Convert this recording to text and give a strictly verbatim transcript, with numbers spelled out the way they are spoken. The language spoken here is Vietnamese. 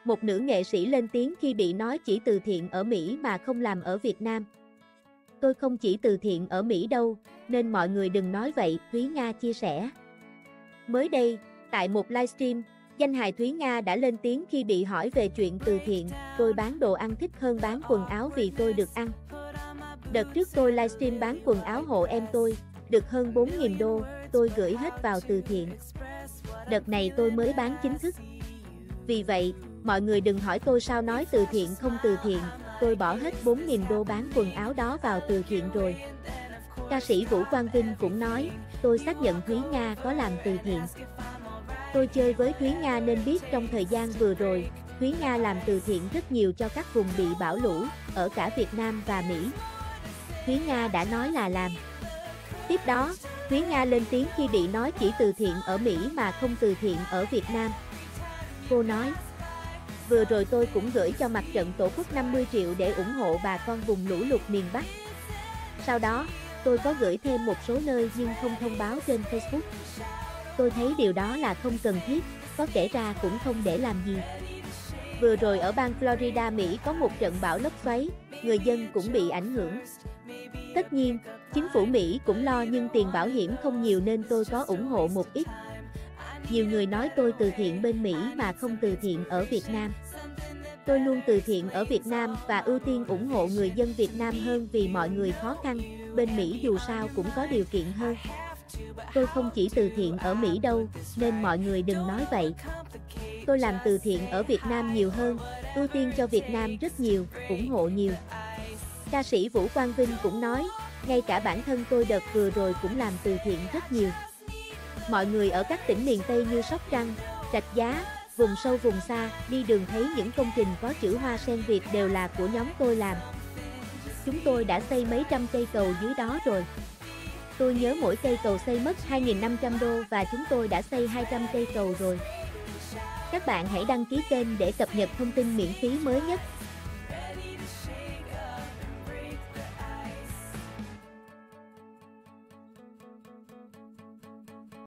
Một nữ nghệ sĩ lên tiếng khi bị nói chỉ từ thiện ở Mỹ mà không làm ở Việt Nam. Tôi không chỉ từ thiện ở Mỹ đâu, nên mọi người đừng nói vậy, Thúy Nga chia sẻ. Mới đây, tại một livestream, danh hài Thúy Nga đã lên tiếng khi bị hỏi về chuyện từ thiện, tôi bán đồ ăn thích hơn bán quần áo vì tôi được ăn. Đợt trước tôi livestream bán quần áo hộ em tôi, được hơn bốn nghìn đô, tôi gửi hết vào từ thiện. Đợt này tôi mới bán chính thức. Vì vậy, mọi người đừng hỏi tôi sao nói từ thiện không từ thiện, tôi bỏ hết bốn nghìn đô bán quần áo đó vào từ thiện rồi. Ca sĩ Vũ Quang Vinh cũng nói, tôi xác nhận Thúy Nga có làm từ thiện. Tôi chơi với Thúy Nga nên biết trong thời gian vừa rồi, Thúy Nga làm từ thiện rất nhiều cho các vùng bị bão lũ, ở cả Việt Nam và Mỹ. Thúy Nga đã nói là làm. Tiếp đó, Thúy Nga lên tiếng khi bị nói chỉ từ thiện ở Mỹ mà không từ thiện ở Việt Nam. Cô nói, vừa rồi tôi cũng gửi cho mặt trận Tổ quốc năm mươi triệu để ủng hộ bà con vùng lũ lụt miền Bắc. Sau đó, tôi có gửi thêm một số nơi nhưng không thông báo trên Facebook. Tôi thấy điều đó là không cần thiết, có kể ra cũng không để làm gì. Vừa rồi ở bang Florida Mỹ có một trận bão lốc xoáy, người dân cũng bị ảnh hưởng. Tất nhiên, chính phủ Mỹ cũng lo nhưng tiền bảo hiểm không nhiều nên tôi có ủng hộ một ít. Nhiều người nói tôi từ thiện bên Mỹ mà không từ thiện ở Việt Nam. Tôi luôn từ thiện ở Việt Nam và ưu tiên ủng hộ người dân Việt Nam hơn vì mọi người khó khăn, bên Mỹ dù sao cũng có điều kiện hơn. Tôi không chỉ từ thiện ở Mỹ đâu, nên mọi người đừng nói vậy. Tôi làm từ thiện ở Việt Nam nhiều hơn, ưu tiên cho Việt Nam rất nhiều, ủng hộ nhiều. Ca sĩ Vũ Quang Vinh cũng nói, ngay cả bản thân tôi đợt vừa rồi cũng làm từ thiện rất nhiều. Mọi người ở các tỉnh miền Tây như Sóc Trăng, Rạch Giá, vùng sâu vùng xa, đi đường thấy những công trình có chữ hoa sen Việt đều là của nhóm tôi làm. Chúng tôi đã xây mấy trăm cây cầu dưới đó rồi. Tôi nhớ mỗi cây cầu xây mất hai nghìn năm trăm đô và chúng tôi đã xây hai trăm cây cầu rồi. Các bạn hãy đăng ký kênh để cập nhật thông tin miễn phí mới nhất.